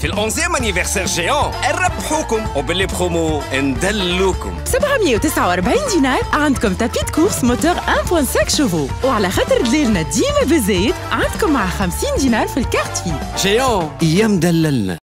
في ال11 انيفرسير جيون نربحوكم وباللي برومو ندلوكم. ب 749 دينار عندكم تابيت كورس موتور 1.5 شوفو، وعلى خاطر دليلنا ديما بالزايد عندكم مع 50 دينار في الكارت في جيون يا مدللنا.